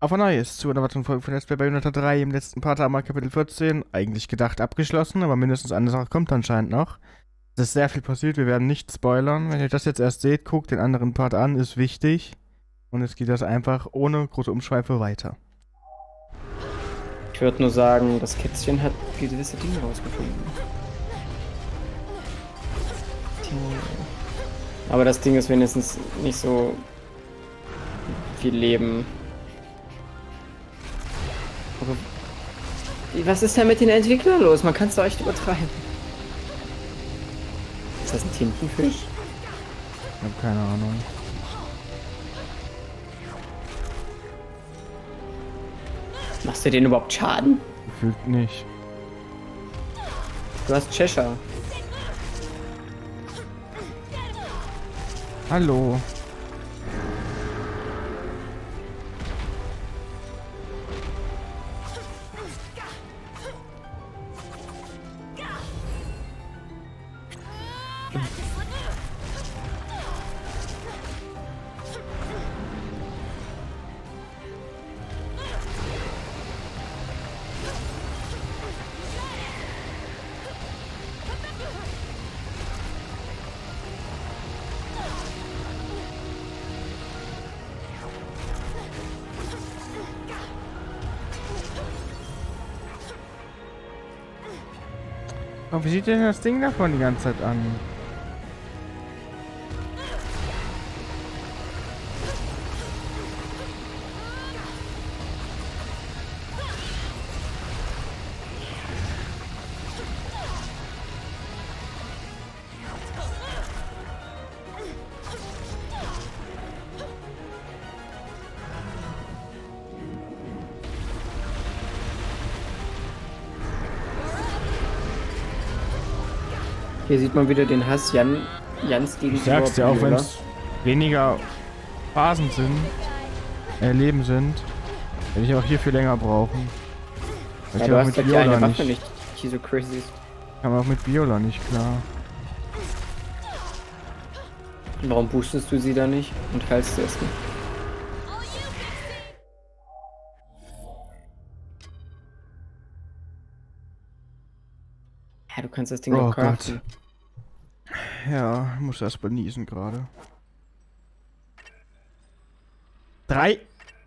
Auf ein neues zu einer weiteren Folge von Let's Play Bayonetta 3. Im letzten Part haben wir Kapitel 14 eigentlich gedacht abgeschlossen, aber mindestens eine Sache kommt anscheinend noch. Es ist sehr viel passiert, wir werden nicht spoilern. Wenn ihr das jetzt erst seht, guckt den anderen Part an, ist wichtig. Und jetzt geht das einfach ohne große Umschweife weiter. Ich würde nur sagen, das Kätzchen hat gewisse Dinge rausgefunden. Aber das Ding ist wenigstens nicht so viel Leben. Aber was ist denn mit den Entwicklern los? Man kann es doch echt übertreiben. Ist das ein Tintenfisch? Ich habe keine Ahnung. Machst du denen überhaupt Schaden? Gefühlt nicht. Du hast Cheshire. Hallo. Oh, wie sieht denn das Ding davon die ganze Zeit an? Hier sieht man wieder den Hass Jans gegenüber. Ich sag's dir, auch wenn Viola. es weniger Phasen sind, Leben sind, werde ich auch hier viel länger brauchen. Weil Ja, ich du auch hast mit halt die Viola eine Waffe nicht, nicht, die so crazy ist. kam auch mit Viola nicht klar. Warum boostest du sie da nicht und heilst du erst nicht? Ja, du kannst das Ding Oh auch craften. Ja, muss erst mal niesen gerade. 3.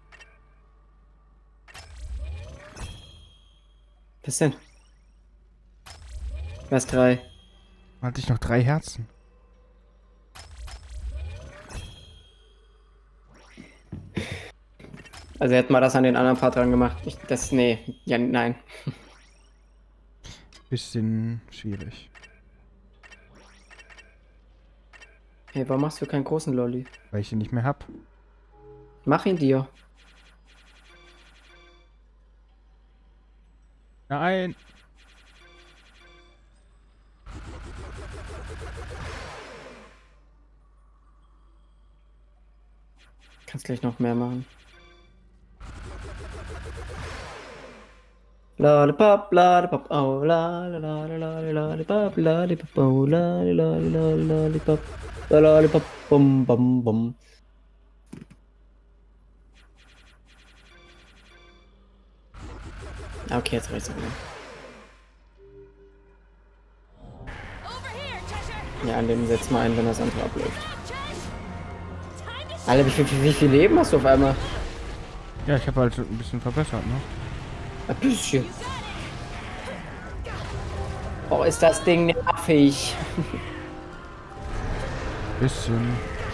Was denn? Was 3? Hatte ich noch 3 Herzen. Also hätten wir das an den anderen Part dran gemacht. Nee. Ja, nein. Bisschen schwierig. Hey, warum machst du keinen großen Lolli? Weil ich ihn nicht mehr hab. Mach ihn dir. Nein! Kannst gleich noch mehr machen. Lollipop, lollipop, oh, lollipop, lollipop, oh, lollipop, lollipop, bum, bum, bum. Okay, jetzt reicht's wieder. Ja, an dem setzt mal ein, wenn das andere abläuft. Alter, wie viel Leben hast du auf einmal? Ja, ich habe halt ein bisschen verbessert, ne? Ein bisschen. Oh, ist das Ding nervig. Bisschen.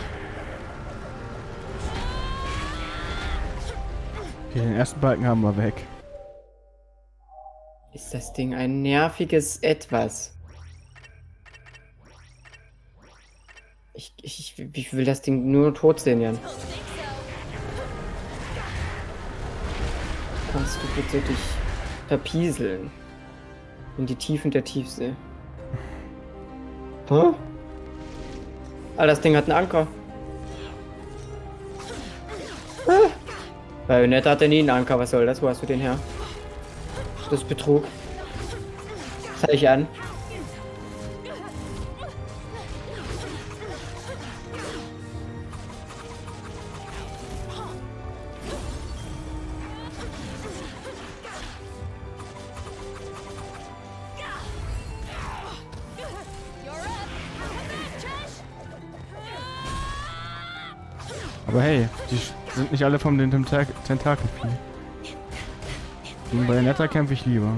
Okay, den ersten Balken haben wir weg. Ist das Ding ein nerviges Etwas? Ich will das Ding nur tot sehen, Jan. Kannst du bitte dich verpieseln? In die Tiefen der Tiefsee. Hä? Ah, das Ding hat einen Anker. Ah. Bayonetta hatte nie einen Anker. Was soll das? Wo hast du den her? Das ist Betrug. Zeig ich an. Aber hey, die sind nicht alle von den Tentakelvieh. Gegen Bayonetta kämpfe ich lieber.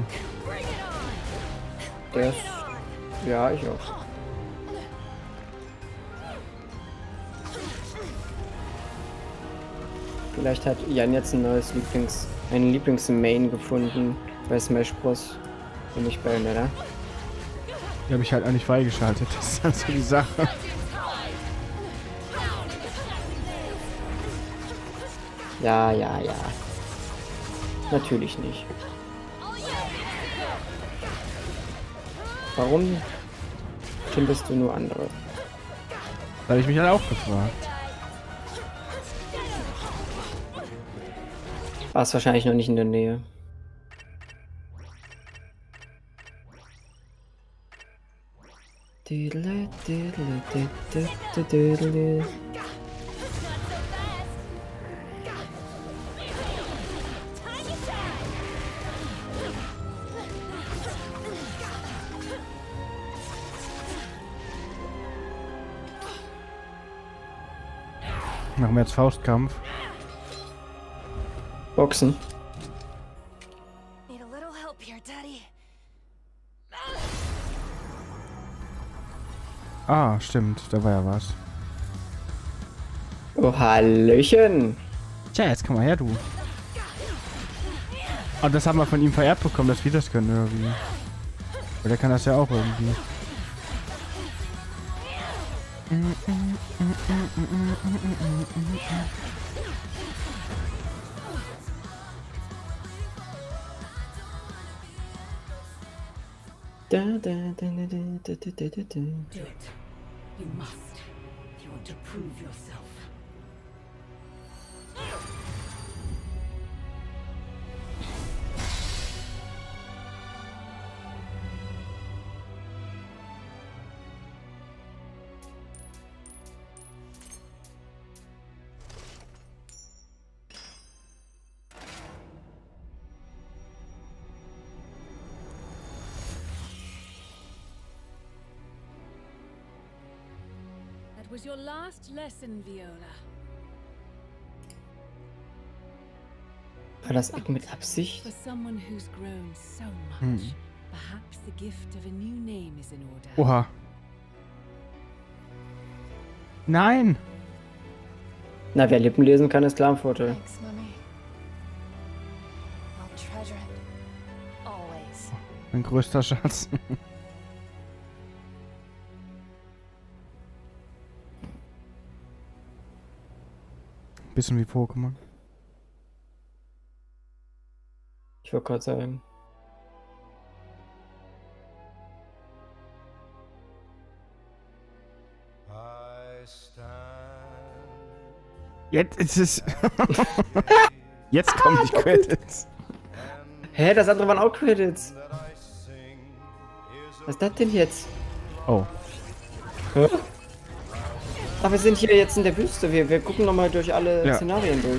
Der ist... Ja, ich auch. Vielleicht hat Jan jetzt ein neues Lieblings-Main gefunden bei Smash Bros. Und nicht Bayonetta. Die habe ich halt auch nicht freigeschaltet. Das ist halt so die Sache. Ja, ja, ja. Natürlich nicht. Warum findest du nur andere? Weil ich mich halt auch gefragt. War es wahrscheinlich noch nicht in der Nähe. Machen wir jetzt Faustkampf. Boxen. Need a little help here, Daddy. Ah, stimmt. Da war ja was. Oh, Hallöchen. Tja, jetzt komm mal her, du. Oh, das haben wir von ihm vererbt bekommen, dass wir das können irgendwie. Aber der kann das ja auch irgendwie. Da, da, da, da, da, da, da, da, da. Do it. You must. If you want to prove yourself. That was your last lesson, Viola. War das mit Absicht? For someone who's grown so much, Hm. perhaps the gift of a new name is in order. Oha. Nein! Na, wer Lippen lesen kann, ist klar im Vorteil. Thanks, Mummy. I'll treasure it. Always. Mein größter Schatz. Bisschen wie Pokémon. Ich wollte gerade sagen. Jetzt ist es. Jetzt kommen die Credits. Hä, das andere waren auch Credits. Was ist das denn jetzt? Oh. Hä? Ach, wir sind hier jetzt in der Wüste. Wir gucken nochmal durch alle Ja. Szenarien durch.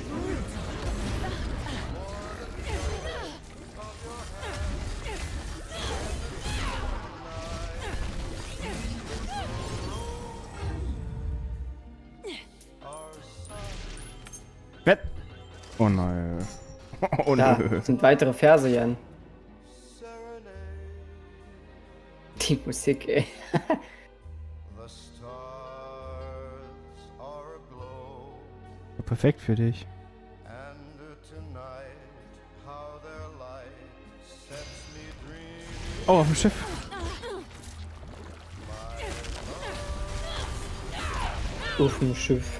Bett. Oh nein. Oh Da nö. sind weitere Verse, Jan. Die Musik, ey. Perfekt für dich. Oh, auf dem Schiff. Auf dem Schiff.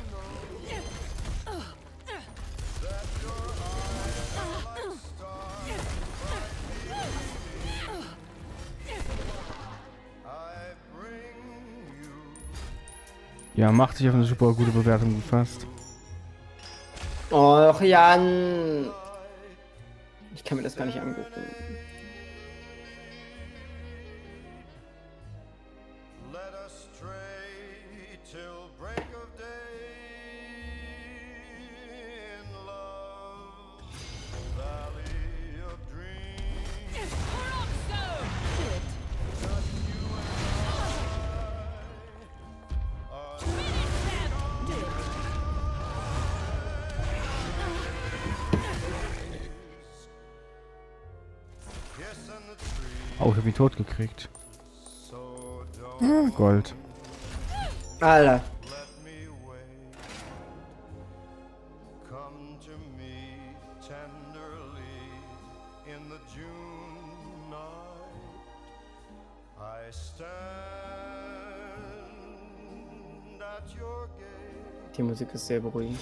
Ja, macht sich auf eine super gute Bewertung gefasst. Och, Jan. Ich kann mir das gar nicht angucken. Oh, ich hab ihn tot gekriegt. Gold. Alter. Die Musik ist sehr beruhigend.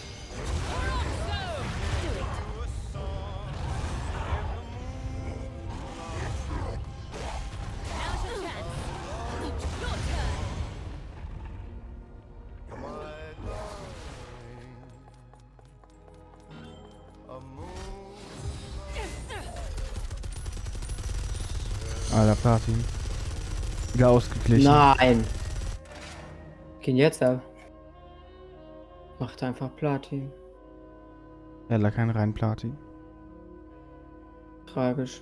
Alter, Platin. Wieder ausgeglichen. Nein! Gehen jetzt ab. Macht einfach Platin. Ja, kein rein Platin. Tragisch.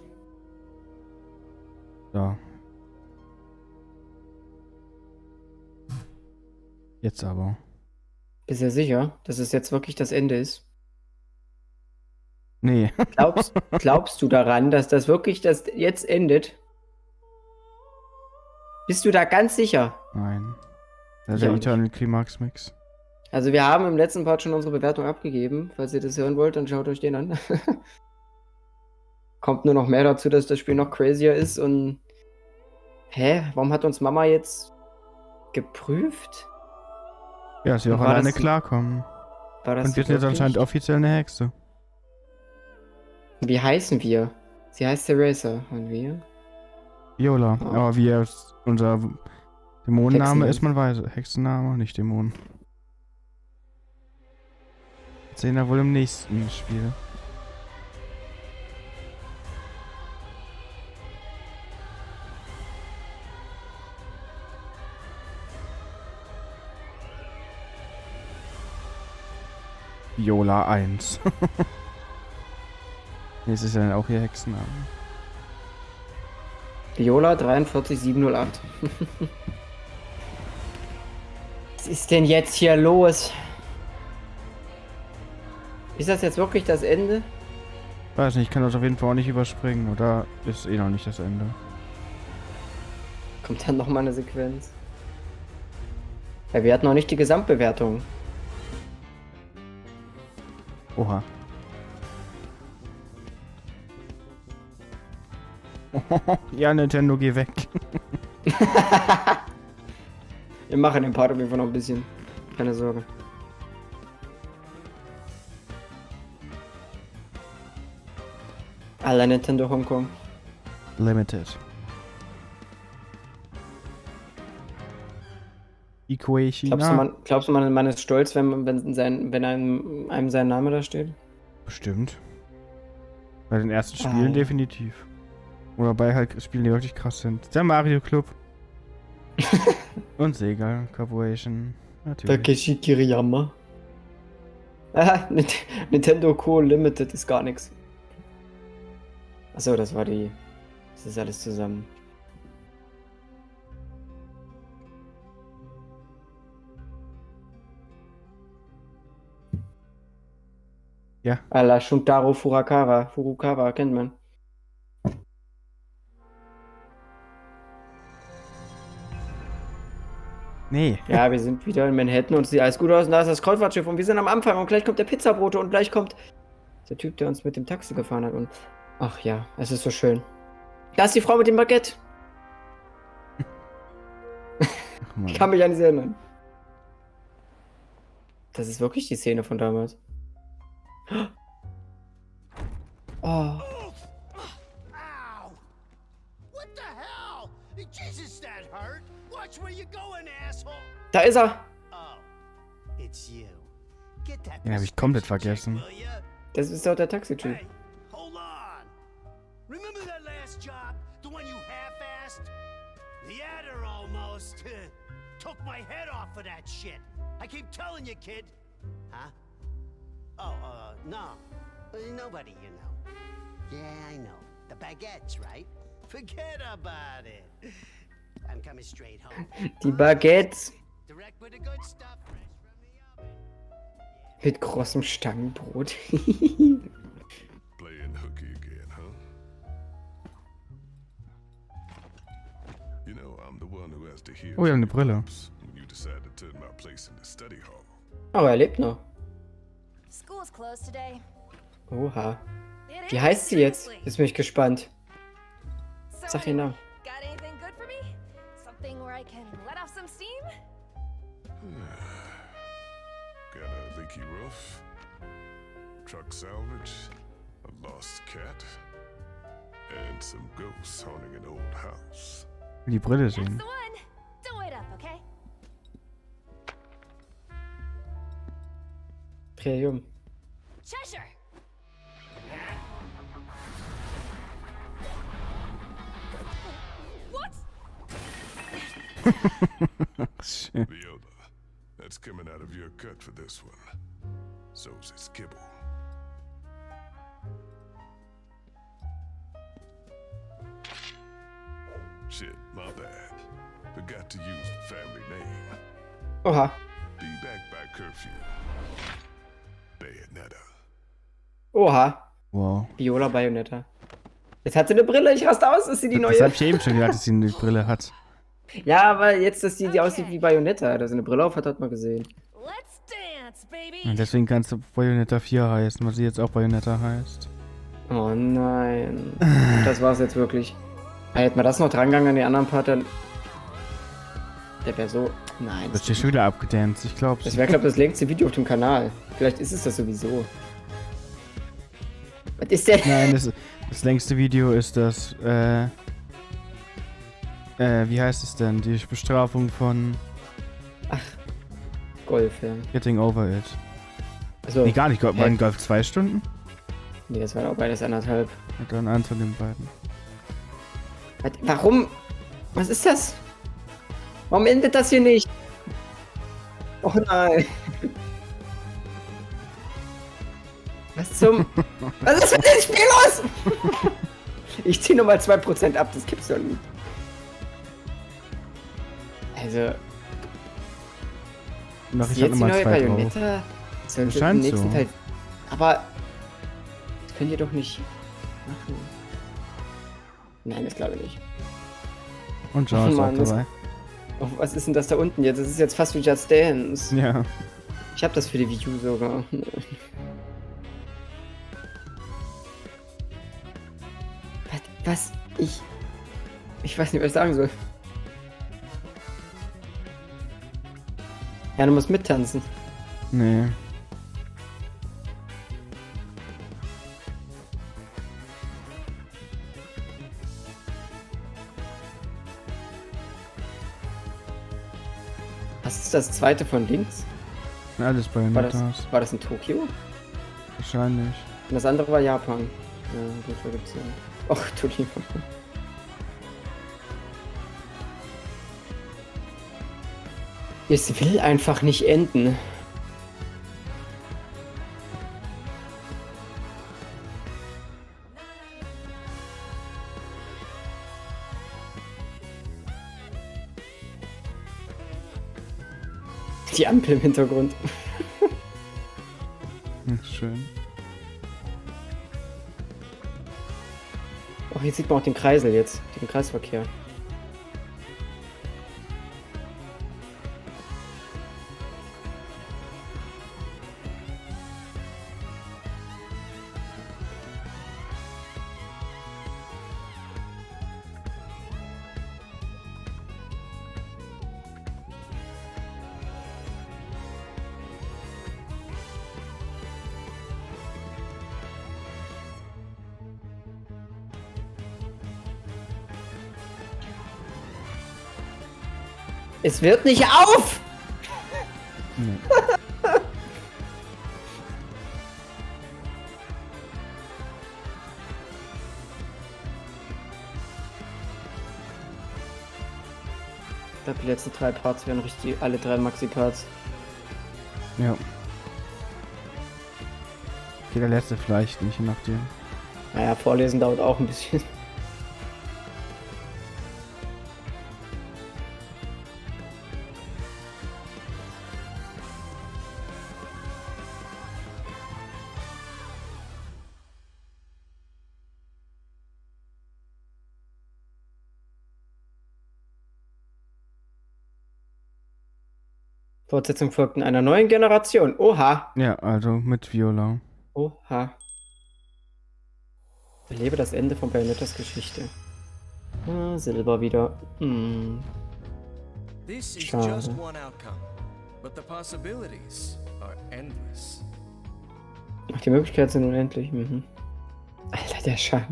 So. Jetzt aber. Bist du sicher, dass es jetzt wirklich das Ende ist? Nee. Glaubst du daran, dass das wirklich das jetzt endet? Bist du da ganz sicher? Nein. Das ist Ich der auch nicht. Eternal Climax Mix. Also wir haben im letzten Part schon unsere Bewertung abgegeben. Falls ihr das hören wollt, dann schaut euch den an. Kommt nur noch mehr dazu, dass das Spiel noch crazier ist und... Hä? Warum hat uns Mama jetzt geprüft? Ja, dass sie auch War alleine das- klarkommen. War das Und wir sind jetzt wirklich? anscheinend offiziell eine Hexe. Wie heißen wir? Sie heißt Theresa. Und wir? Viola. Oh. Aber wie unser Dämonenname Hexenname. ist, man weiß. Hexenname, nicht Dämon. Das sehen wir wohl im nächsten Spiel. Viola 1. Nee, es ist ja dann auch ihr Hexenname. Viola 43708. Was ist denn jetzt hier los? Ist das jetzt wirklich das Ende? Weiß nicht, ich kann das auf jeden Fall auch nicht überspringen. Oder ist eh noch nicht das Ende. Kommt dann nochmal eine Sequenz? Ja, wir hatten noch nicht die Gesamtbewertung. Oha. Ja, Nintendo, geh weg. Wir machen den Part auf jeden Fall noch ein bisschen. Keine Sorge. Aller Nintendo Hongkong. Limited. Equation. Glaubst du, man ist stolz, wenn einem sein Name da steht? Bestimmt. Bei den ersten Spielen Ah. definitiv. Oder bei halt Spielen, die wirklich krass sind. Der Mario Club. Und Sega Corporation. Natürlich. Takeshi Kiriyama. Ah, Nintendo Co. Limited ist gar nichts. Achso, das war die. Das ist alles zusammen. Ja. Alla Shuntaro Furukawa kennt man. Nee. Ja, wir sind wieder in Manhattan und es sieht alles gut aus und da ist das Kreuzfahrtschiff und wir sind am Anfang und gleich kommt der Pizzabote und gleich kommt der Typ, der uns mit dem Taxi gefahren hat und ach ja, es ist so schön. Da ist die Frau mit dem Baguette. Ach, Mann. Ich kann mich an sie erinnern. Das ist wirklich die Szene von damals. Oh. Ow! What the hell? Jesus, that hurt. Watch where you're going, asshole. Da ist er. Oh, it's you. Get that. Den hab ich komplett prescription vergessen. check, will ya? Das ist doch der Taxityp. Hey, hold on. Remember that last job, the one you half-assed? The adder almost took my head off for that shit. I keep telling you, kid. Huh? Oh, no. Nobody, you know. Yeah, I know. The baguettes, right? Forget about it. I'm coming straight home. Die Baguettes Direct with the good stuff, fresh from the oven. mit großem Stangenbrot. Playing hooky again, huh? Oh, wir haben eine Brille. Oh, er lebt noch. School's closed today. Oha. It Wie is, heißt sie jetzt? seriously. Jetzt bin ich gespannt. So, Sag ihr Namen. got anything good for me? Something where I can let off some steam? Got a leaky roof, truck salvage, a lost cat, and some ghosts haunting an old house. Die Brille That's sehen. the one. Don't wait up, okay? Dreh dich um. Cheshire. What? Schön. Viola, that's coming out of your cut for this one. So's its kibble. Shit, my bad. Forgot to use the family name. Oha. Be back by curfew. Bayonetta. Oha. Wow. Viola Bayonetta. Jetzt hat sie eine Brille, ich raste aus, ist sie die Das neue? hab ich eben schon gedacht, dass sie eine Brille hat. Ja, aber jetzt, dass die aussieht wie Bayonetta, dass sie eine Brille auf hat, hat man gesehen. Let's dance, baby. Und deswegen kannst du Bayonetta 4 heißen, weil sie jetzt auch Bayonetta heißt. Oh nein. Das war's jetzt wirklich. Hätte man das noch drangegangen an die anderen Part, dann... Der wäre so... Nein. Du hast hier schon wieder abgedanced, ich glaub's. Das wäre, glaube ich, das längste Video auf dem Kanal. Vielleicht ist es das sowieso. Was ist denn? Nein, das längste Video ist das, wie heißt es denn? Die Bestrafung von Golf, ja. Getting Over It. Also, Nee, gar nicht. Waren Golf 2 Stunden? nee, das waren auch beides 1,5. Und dann eins von den beiden. Warum? Was ist das? Warum endet das hier nicht? Och nein. Was zum... Was ist mit dem Spiel los? Ich zieh nochmal 2% ab, das gibt's doch nicht. Also... Noch, Ist ich hab jetzt die nochmal neue 2 drauf. Bayonetta? Sollte Das scheint im nächsten so. Teil... Aber... Das könnt ihr doch nicht... machen. Nein, das glaube ich nicht. Und John ist auch Mann, das- dabei. Oh, was ist denn das da unten jetzt? Das ist jetzt fast wie Just Dance. Ja. Ich habe das für die Wii U sogar. Was? Ich weiß nicht, was ich sagen soll. Ja, du musst mittanzen. Nee. Was ist das zweite von links? Alles Bayonettas. War das in Tokio? Wahrscheinlich. Und das andere war Japan. Ja, gut, da gibt's ja. Och, du lieber. Es will einfach nicht enden. Die Ampel im Hintergrund. Schön. Oh, hier sieht man auch den Kreisel jetzt. Den Kreisverkehr. Es wird nicht auf! Nee. Ich glaube, die letzten 3 Parts wären richtig, alle 3 Maxi-Parts. Ja. Okay, der letzte vielleicht nicht, je nachdem. Naja, vorlesen dauert auch ein bisschen. Fortsetzung folgt in einer neuen Generation. Oha. Ja, also mit Viola. Oha. Erlebe das Ende von Bayonettas Geschichte. Ah, Silber wieder. This is Schade. just one outcome, but the possibilities are endless. Ach, die Möglichkeiten sind unendlich. Alter, der Schein.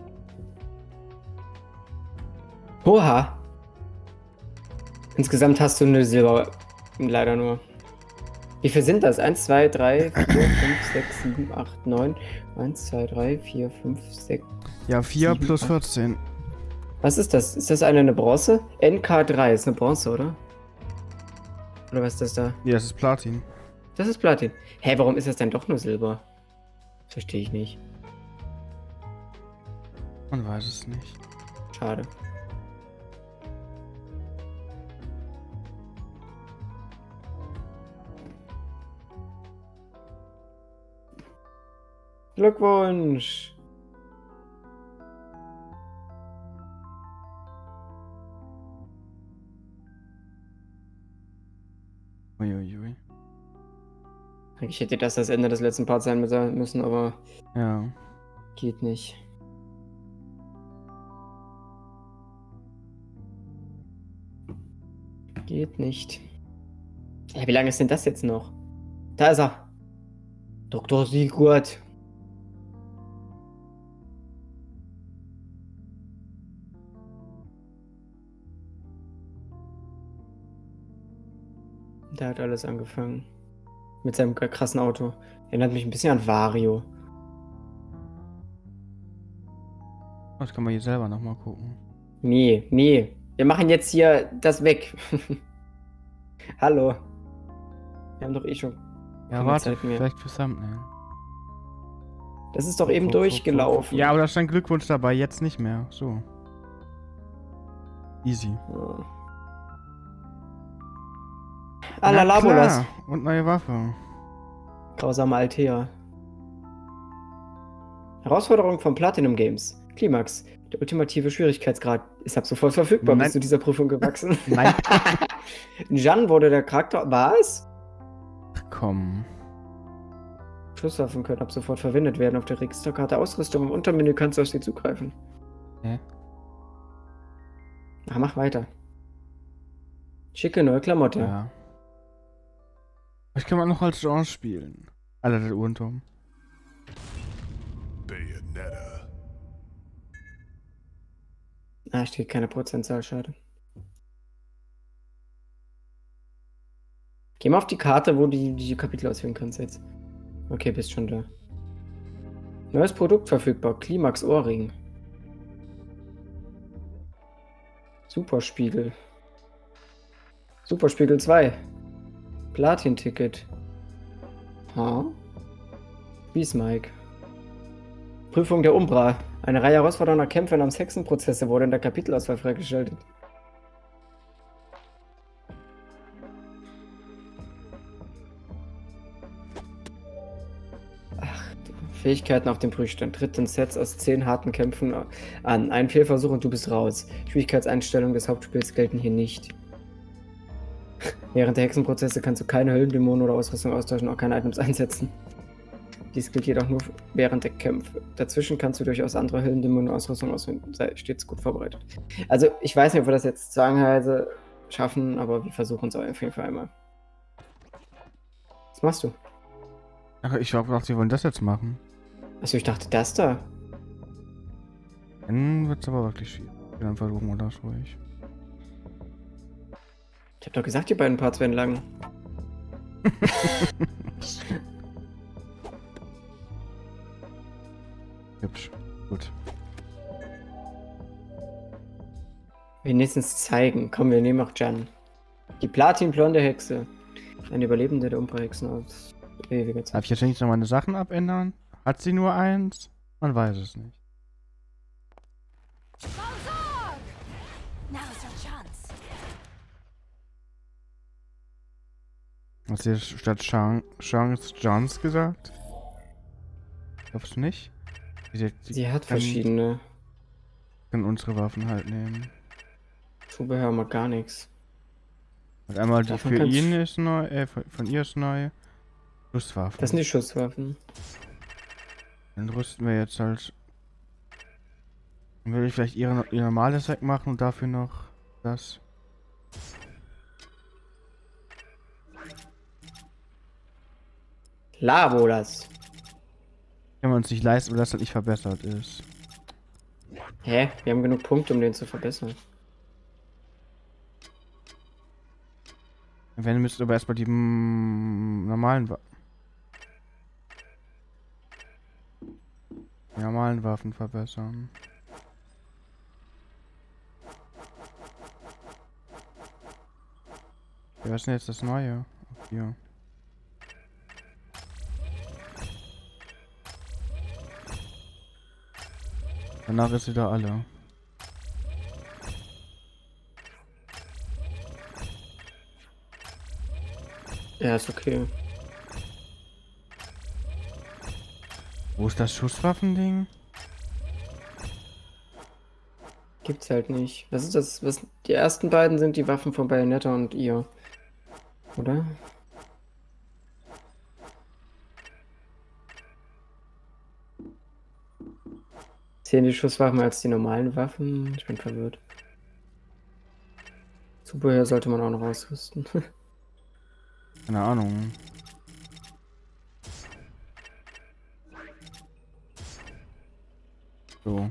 Oha. Insgesamt hast du eine Silber. Leider nur. Wie viel sind das? 1, 2, 3, 4, 5, 6, 7, 8, 9. 1, 2, 3, 4, 5, 6. Ja, 4 7, plus 8. 14. Was ist das? Ist das eine Bronze? NK3 ist eine Bronze, oder? Oder was ist das da? Ja, das ist Platin. Das ist Platin. Hä, warum ist das denn doch nur Silber? Verstehe ich nicht. Man weiß es nicht. Schade. Glückwunsch! Uiuiui. Eigentlich hätte das Ende des letzten Parts sein müssen, aber Ja. geht nicht. Geht nicht. Ja, wie lange ist denn das jetzt noch? Da ist er. Dr. Sigurd. Da hat alles angefangen. Mit seinem krassen Auto. Erinnert mich ein bisschen an Wario. Das kann man hier selber nochmal gucken. Nee, nee. Wir machen jetzt hier das weg. Hallo. Wir haben doch eh schon. Ja, keine warte, Zeit mehr. vielleicht für Thumbnail. Das ist doch eben durchgelaufen. Ja, aber da stand Glückwunsch dabei, jetzt nicht mehr. So. Easy. Oh. Na Alalabolas. klar. Und neue Waffe. Grausame Altea. Herausforderung von Platinum Games. Klimax. Der ultimative Schwierigkeitsgrad ist ab sofort verfügbar. Nein. Bist du dieser Prüfung gewachsen? Nein. Jan wurde der Charakter. Was? Komm. Schusswaffen können ab sofort verwendet werden. Auf der Registerkarte Ausrüstung im Untermenü kannst du auf sie zugreifen. Hä? Ach, mach weiter. Schicke neue Klamotte. Ja. Ich kann man noch als Jean spielen. Alter, der Uhrenturm. Bayonetta. Ah, steht keine Prozentzahl, schade. Geh mal auf die Karte, wo du die Kapitel auswählen kannst jetzt. Okay, bist schon da. Neues Produkt verfügbar. Klimax Ohrring. Superspiegel. Superspiegel 2. Platin-Ticket. Ha? Wiesmike. Prüfung der Umbra. Eine Reihe herausfordernder Kämpfe namens Hexenprozesse wurde in der Kapitelauswahl freigeschaltet. Fähigkeiten auf dem Prüfstand. Tritt in Sets aus 10 harten Kämpfen an. Ein Fehlversuch und du bist raus. Schwierigkeitseinstellungen des Hauptspiels gelten hier nicht. Während der Hexenprozesse kannst du keine Höllendämonen oder Ausrüstung austauschen, auch keine Items einsetzen. Dies gilt jedoch nur während der Kämpfe. Dazwischen kannst du durchaus andere Höllendämonen und Ausrüstung auswählen. Sei stets gut vorbereitet. Also, ich weiß nicht, ob wir das jetzt zwangsweise schaffen, aber wir versuchen es auf jeden Fall einmal. Was machst du? Ach, ich hab gedacht, sie wollen das jetzt machen. Achso, ich dachte, das da. Dann wird's aber wirklich schwierig. Dann versuchen wir das ruhig. Ich hab doch gesagt, die beiden Parts werden lang. Hübsch. Gut. Wenigstens zeigen. Komm, wir nehmen auch Jan. Die platinblonde Hexe. Eine Überlebende der Umbra-Hexen aus ewiger Zeit. Darf ich jetzt nicht noch meine Sachen abändern? Hat sie nur eins? Man weiß es nicht. Balzog! Now's your chance. Hast du statt Chance Johns gesagt? Glaubst du nicht? Sie hat verschiedene. Können unsere Waffen halt nehmen. Zubehör mal gar nichts. Und einmal die Davon für kannst- ihn ist neu, von ihr ist neu. Schusswaffen. Das sind die Schusswaffen. Dann rüsten wir jetzt halt. Dann würde ich vielleicht ihr normales wegmachen und dafür noch das. Labo das. Kann man uns nicht leisten, weil das halt nicht verbessert ist. Hä? Wir haben genug Punkte, um den zu verbessern. Wenn müsst ihr aber erstmal die normalen Waffen verbessern. Ja, was ist denn jetzt das Neue? Hier. Danach ist wieder alle. Ja, ist okay. Wo ist das Schusswaffending? Gibt's halt nicht. Was ist das? Was, die ersten beiden sind die Waffen von Bayonetta und ihr. Oder? Zählen die Schusswaffen als die normalen Waffen? Ich bin verwirrt. Zubehör sollte man auch noch ausrüsten. Keine Ahnung. So.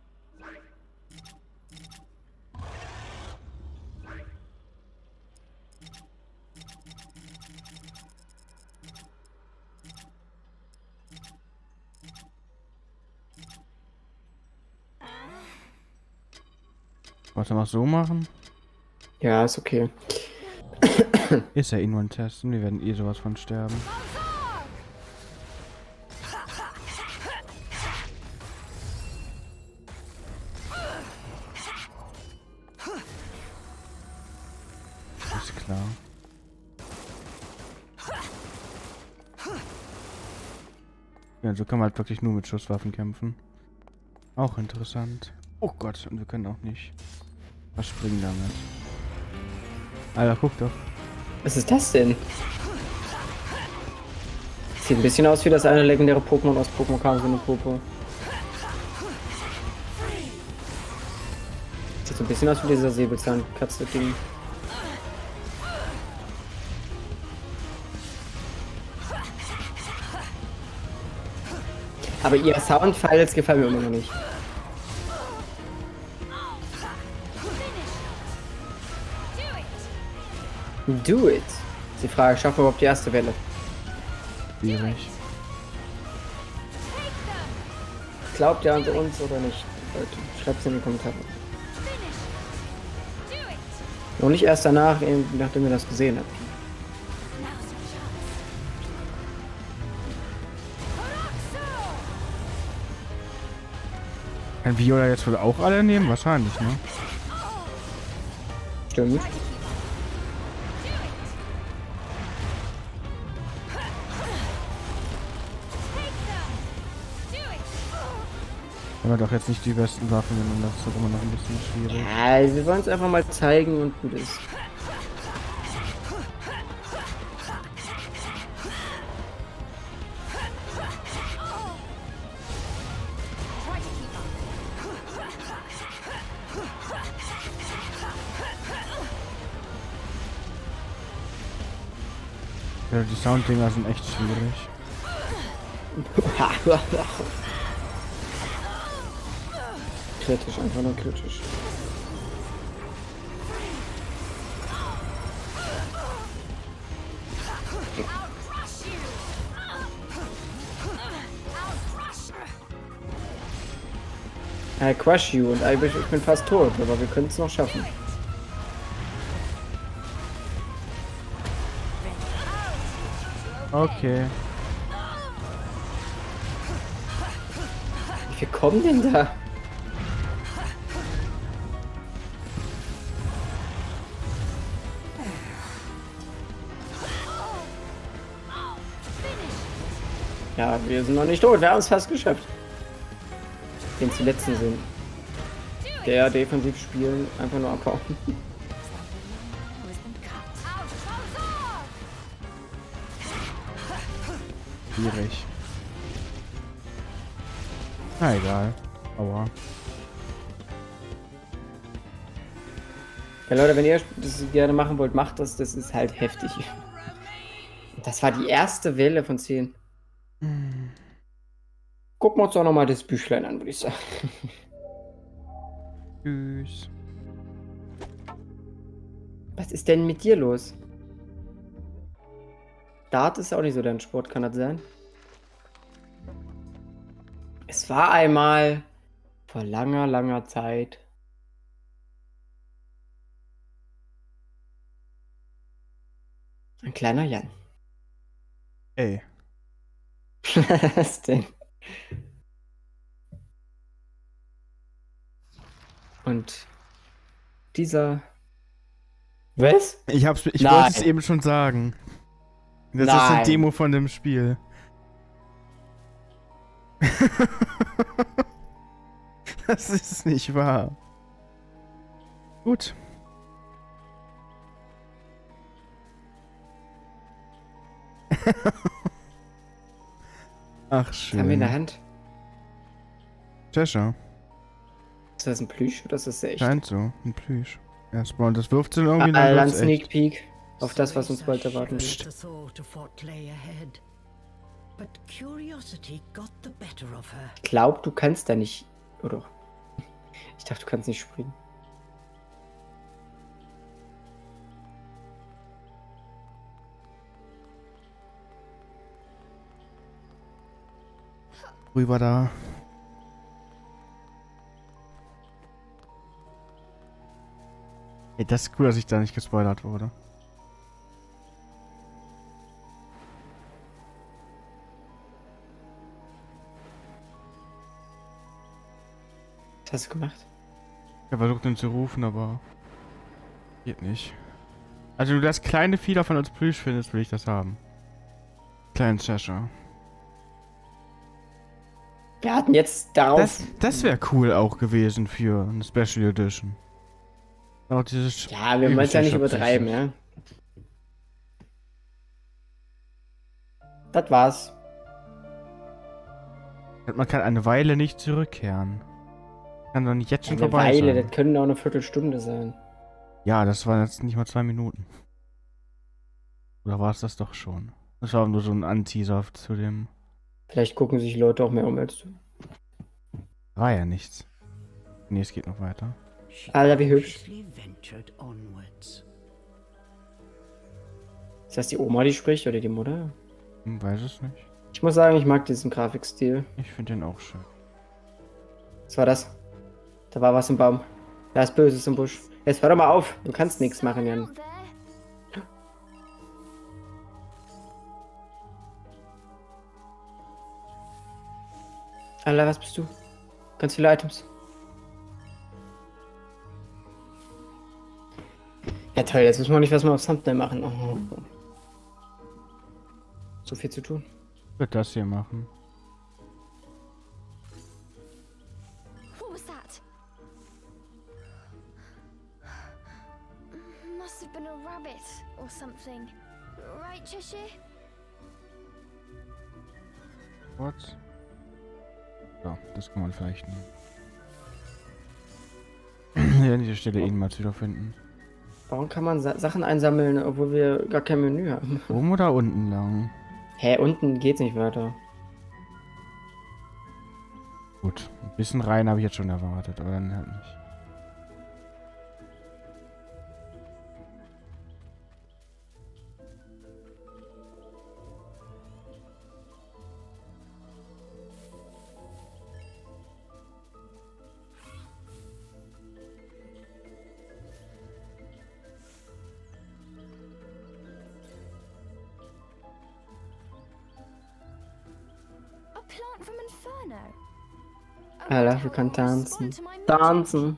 Was wir noch so machen? Ja, ist okay. Ist ja eh nur ein Test und wir werden eh sowas von sterben. Ist klar. Ja, so kann man halt wirklich nur mit Schusswaffen kämpfen. Auch interessant. Oh Gott, und wir können auch nicht verspringen damit. Alter, guck doch. Was ist das denn? Sieht ein bisschen aus wie das eine legendäre Pokémon aus Pokémon Kampf in Popo. Sieht so ein bisschen aus wie dieser Säbelzahnkatze-Ding. Aber ihr Soundfiles gefallen mir immer noch nicht. Do it. Ist die Frage, schaffen wir überhaupt die erste Welle? Schwierig. Glaubt ihr an uns oder nicht? Leute, schreibt es in die Kommentare. Und nicht erst danach, nachdem ihr das gesehen habt. Kann Viola jetzt wohl auch alle nehmen? Wahrscheinlich, ne? Stimmt. Aber doch jetzt nicht die besten Waffen, sondern das ist doch immer noch ein bisschen schwierig. Ja, wir wollen es einfach mal zeigen und gut ist. Ja, die Sounddinger sind echt schwierig. Kritisch, einfach nur kritisch. I crush you und ich bin fast tot, aber wir können es noch schaffen. Okay. Wie viel kommen denn da? Ja, wir sind noch nicht tot, wir haben es fast geschafft. Den die letzten sind. Der defensiv spielen, einfach nur abhauen. schwierig. Na egal. Aua. Ja, Leute, wenn ihr das gerne machen wollt, macht das. Das ist halt heftig. Das war die erste Welle von 10. Gucken wir uns doch nochmal das Büchlein an, würde ich sagen. Tschüss. Was ist denn mit dir los? Dart ist auch nicht so dein Sport, kann das sein? Es war einmal vor langer, langer Zeit. Ein kleiner Jan. Ey. Was denn? Und dieser... Was? Ich wollte es eben schon sagen. Das ist eine Demo von dem Spiel. Das ist nicht wahr. Gut. Ach, schön. Was haben wir in der Hand? Cheshire. Ist das ein Plüsch oder ist das echt? Scheint so. Ein Plüsch. Erstmal, und das wirft sie irgendwie Ein wird's Sneak echt. Peek auf das, was uns bald erwarten wird. The thought of what lay ahead. But curiosity got the better of her. Ich glaube, du kannst da nicht... Oder? Ich dachte, du kannst nicht springen. Rüber da. Ey, das ist cool, dass ich da nicht gespoilert wurde. Was hast du gemacht? Ich habe versucht, ihn zu rufen, aber geht nicht. Also, wenn du das kleine Vieh davon als Plüsch findest, will ich das haben. Kleinen Cheshire. Wir hatten jetzt darauf... Das wäre cool auch gewesen für eine Special Edition. Auch dieses Ja, wir wollen es ja nicht übertreiben, ja. Das war's. Man kann eine Weile nicht zurückkehren. Kann doch nicht jetzt schon Eine vorbei Weile, sein. das können auch eine Viertelstunde sein. Ja, das waren jetzt nicht mal 2 Minuten. Oder war es das doch schon? Das war nur so ein Anteaser zu dem... Vielleicht gucken sich Leute auch mehr um als du. War ja nichts. Nee, es geht noch weiter. Alter, wie hübsch. Cautiously ventured onwards. Ist das die Oma, die spricht, oder die Mutter? Weiß es nicht. Ich muss sagen, ich mag diesen Grafikstil. Ich finde den auch schön. Was war das? Da war was im Baum. Da ist Böses im Busch. Jetzt hör doch mal auf. Du kannst nichts machen, Jan. Out there. Alter, was bist du? Ganz viele Items. Ja toll, jetzt müssen wir nicht was mal aufs Thumbnail machen. Oh. So viel zu tun. Ich würde das hier machen. What was that? Must have been a rabbit or something. Right, Cheshire? What? So, das kann man vielleicht nehmen. Hier an dieser Stelle ihn mal wiederfinden. Warum kann man Sachen einsammeln, obwohl wir gar kein Menü haben? Oben oder unten lang? Hä, unten geht's nicht weiter. Gut, ein bisschen rein habe ich jetzt schon erwartet, aber dann halt nicht. A plant from Inferno. Alter, wir können tanzen. Tanzen.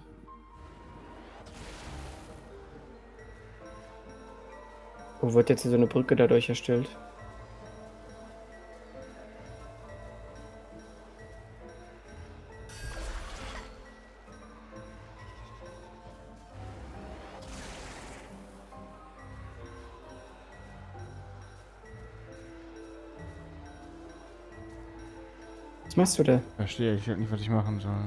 Wo wird jetzt hier so eine Brücke dadurch erstellt? Was machst du da? Verstehe, ich weiß nicht, was ich machen soll.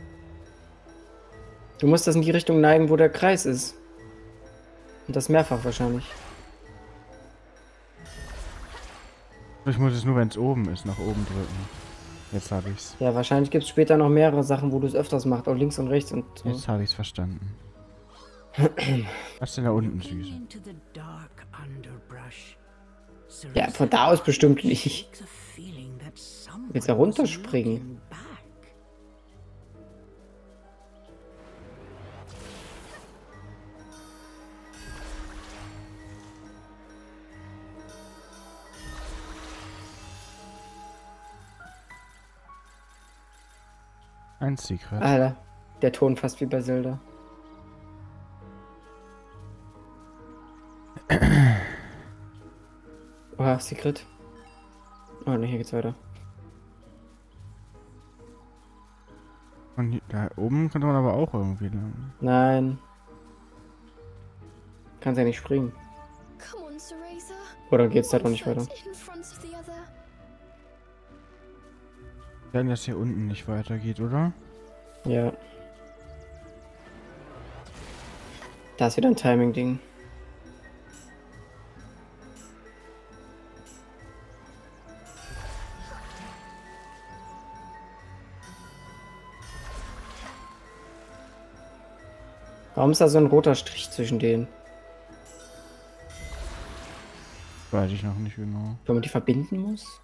Du musst das in die Richtung neigen, wo der Kreis ist. Und das mehrfach wahrscheinlich. Ich muss es nur, wenn es oben ist, nach oben drücken. Jetzt habe ich's. Ja, wahrscheinlich gibt es später noch mehrere Sachen, wo du es öfters machst. Auch links und rechts und so. Jetzt habe ich's verstanden. Was ist denn da unten, Süße? Into the dark underbrush. Ja, von da aus bestimmt nicht. Makes a feeling that someone Willst du was runterspringen? looking back. Ein Secret. Alter, der Ton fast wie bei Zelda. Oha, Secret. Oh ne, hier geht's weiter. Und da oben könnte man aber auch irgendwie lang. Nein. Kannst ja nicht springen. Come on, Cereza. Oder geht's da doch nicht weiter? In front of the other. Wenn das hier unten nicht weitergeht, oder? Ja. Da ist wieder ein Timing-Ding. Warum ist da so ein roter Strich zwischen denen? Weiß ich noch nicht genau. Wenn man die verbinden muss?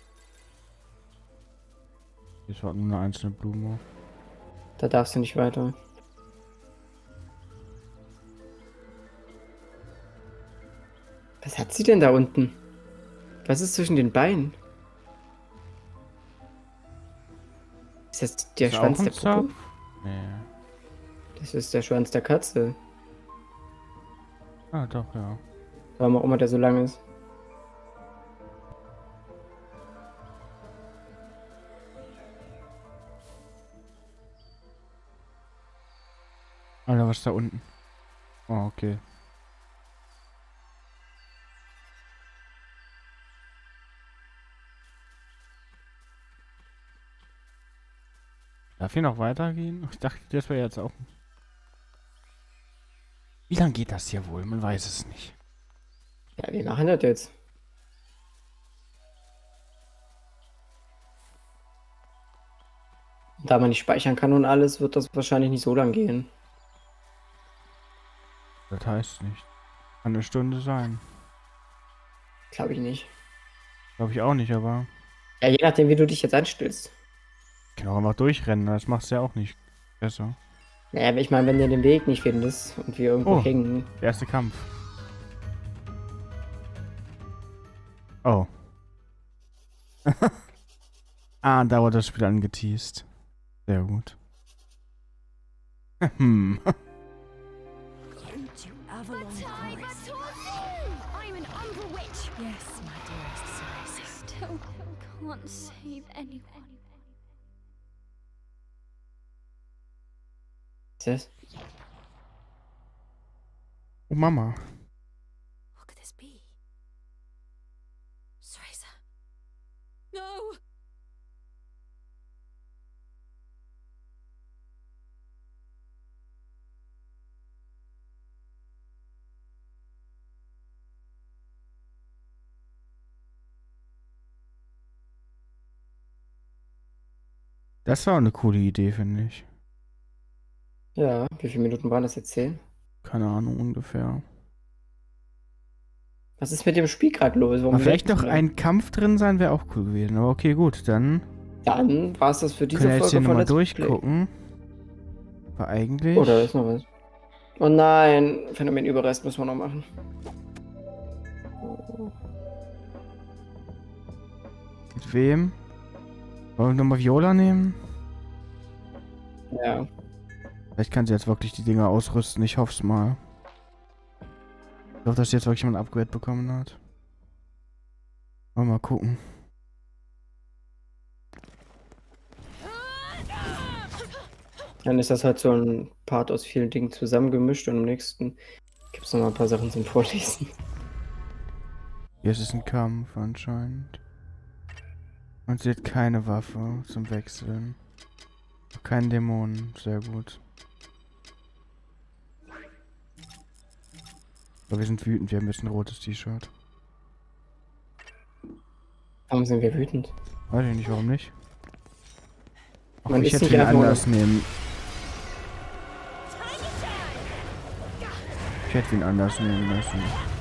Hier ist halt nur eine einzelne Blume. Da darfst du nicht weiter. Was hat sie denn da unten? Was ist zwischen den Beinen? Ist das der Ist Schwanz auch der ein Puppe? Zopf? Nee. Das ist der Schwanz der Katze. Ah, doch, ja. Warum auch immer der so lang ist. Alter, was ist da unten? Oh, okay. Darf hier noch weitergehen? Ich dachte, das wäre jetzt auch... Wie lange geht das hier wohl? Man weiß es nicht. Ja, wir machen das jetzt. Da man nicht speichern kann und alles, wird das wahrscheinlich nicht so lang gehen. Das heißt nicht. Kann eine Stunde sein. Glaube ich nicht. Glaube ich auch nicht, aber... Ja, je nachdem, wie du dich jetzt anstellst. Ich kann auch einfach durchrennen, das macht es ja auch nicht besser. Naja, ich meine, wenn du den Weg nicht findest und wir irgendwo Oh. hängen. Der erste Kampf. Oh. Ah, da wurde das Spiel angeteased. Sehr gut. Hm. Into Avalon Time Forest. I'm an Umbra Witch. Yes, my dearest Cereza. I still can't save anyone. Was ist das? Oh, Mama. What could this be? Cereza. No! Das war eine coole Idee, finde ich. Ja, wie viele Minuten waren das jetzt? 10? Keine Ahnung, ungefähr. Was ist mit dem Spiel gerade los? Warum Aber vielleicht wirkt noch das ein Kampf drin sein, wäre auch cool gewesen. Aber okay, gut, dann Dann war es das für diese können wir jetzt Folge hier von nochmal Let's Play. durchgucken. War eigentlich... Oh, da ist noch was. Oh nein, Phänomenüberrest müssen wir noch machen. Mit wem? Wollen wir nochmal Viola nehmen? Ja. Vielleicht kann sie jetzt wirklich die Dinger ausrüsten. Ich hoffe es mal. Ich hoffe, dass sie jetzt wirklich mal ein Upgrade bekommen hat. Mal gucken. Dann ist das halt so ein Part aus vielen Dingen zusammengemischt und im nächsten gibt es noch mal ein paar Sachen zum Vorlesen. Hier ist es ein Kampf anscheinend. Und sie hat keine Waffe zum Wechseln. Kein Dämonen. Sehr gut. Aber wir sind wütend. Wir haben jetzt ein rotes T-Shirt. Warum sind wir wütend? Weiß ich nicht, warum nicht. Ach, Man ich ist hätte nicht ihn einfach anders nehmen. Ich hätte ihn anders nehmen müssen.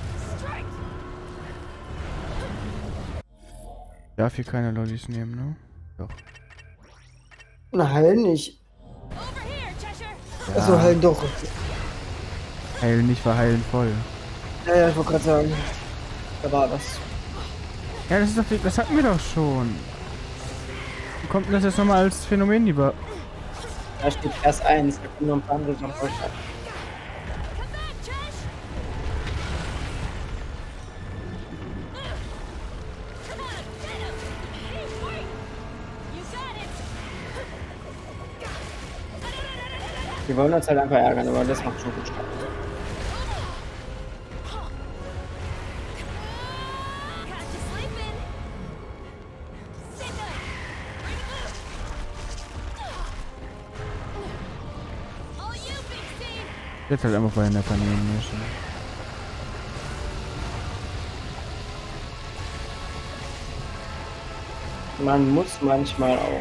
Darf hier keine Lollis nehmen, ne? Doch. Na, heilen nicht. Ja. Achso, heilen doch. Heilen nicht, war heilen voll. Ja, ich wollte gerade sagen. Da war was. Ja, das ist doch, das hatten wir doch schon. Wie kommt denn das jetzt nochmal als Phänomen lieber? Da steht erst 1, da kommen noch ein paar andere Sachen raus. Wir wollen uns halt einfach ärgern, aber das macht schon gut Spaß. Jetzt halt einfach bei den Netter nehmen müssen. Man muss manchmal auch.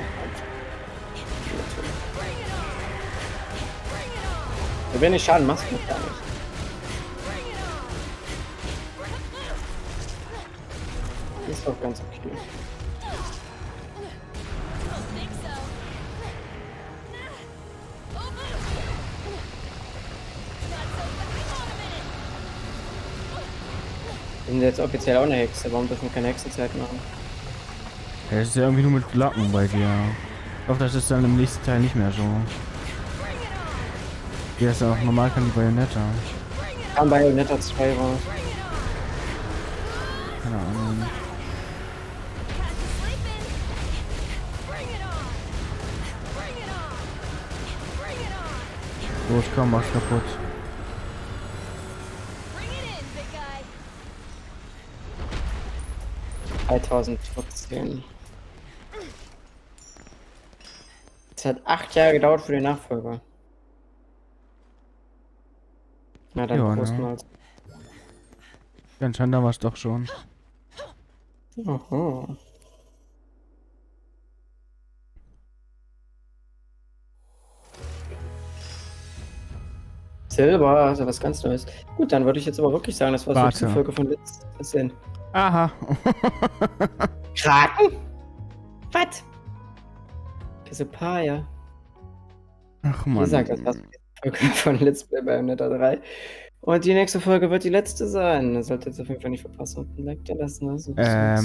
So wenig Schaden machst du gar nicht. Ist doch ganz okay. Wir sind jetzt offiziell auch eine Hexe. Warum dürfen wir keine Hexenzeit machen? Ja, das ist ja irgendwie nur mit Glocken bei dir. Ich hoffe, das ist dann im nächsten Teil nicht mehr so. Die ist ja auch normal, kann die Bayonetta. Kam Bayonetta 2 raus. Keine Ahnung. Los, komm, mach's kaputt. 2014. Es hat 8 Jahre gedauert für den Nachfolger. Na dann Ja, Prost ne? mal. Ganz scheinbar war es doch schon. Aha. Silber, also was ganz Neues. Gut, dann würde ich jetzt aber wirklich sagen, das war so die Warte. Folge von letzten. Aha. Kraken? Was? Cassiopeia. Ach Wie man. gesagt, das war so die Folge von Let's Play Bayonetta 3. Und die nächste Folge wird die letzte sein. Das solltet ihr auf jeden Fall nicht verpassen. Und ein Like da lassen. Also,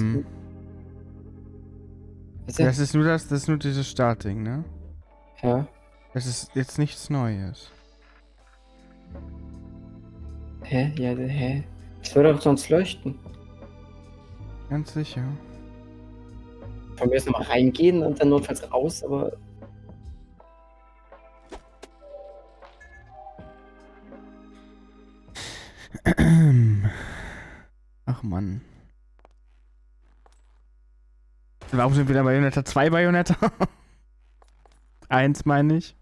was Das ist nur dieses Starting, ne? Ja. Das ist jetzt nichts Neues. Hä? Ja, hä? Das würde doch sonst leuchten. Ganz sicher. Von mir jetzt nochmal reingehen und dann notfalls raus, aber. Ach Mann. Warum sind wir da Bayonetta 2 Bayonetta? 1 meine ich.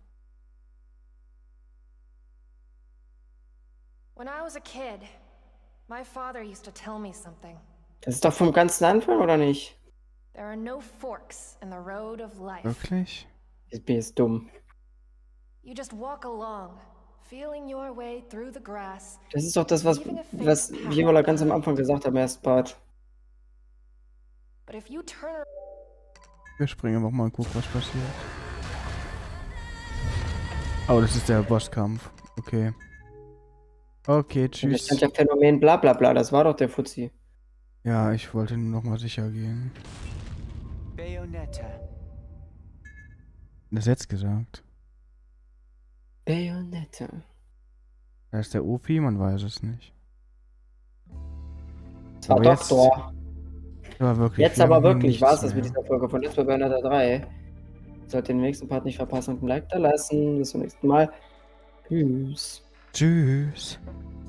When I was a kid, my father used to tell me something. Das ist doch vom ganzen Anfang, oder nicht? There are no forks in the road of life. Wirklich? Ich bin jetzt dumm. You just walk along, feeling your way through the grass. Das ist doch das, was Viola ganz am Anfang gesagt hat im ersten Part. But if you turn Wir springen einfach mal und gucken, was passiert. Oh, das ist der Bosskampf. Okay. Okay, Das tschüss. stand ja Phänomen bla bla bla, das war doch der Fuzzi. Ja, ich wollte nur noch mal sicher gehen. Bayonetta. Das jetzt gesagt. Bayonetta. Da ist der OP, man weiß es nicht. Das war Aber jetzt- Doktor. Aber wirklich. Jetzt wir aber haben hier wirklich nichts war es das mehr. mit dieser Folge von Let's Play Bayonetta 3. Solltet den nächsten Part nicht verpassen und ein Like da lassen. Bis zum nächsten Mal. Tschüss. Tschüss.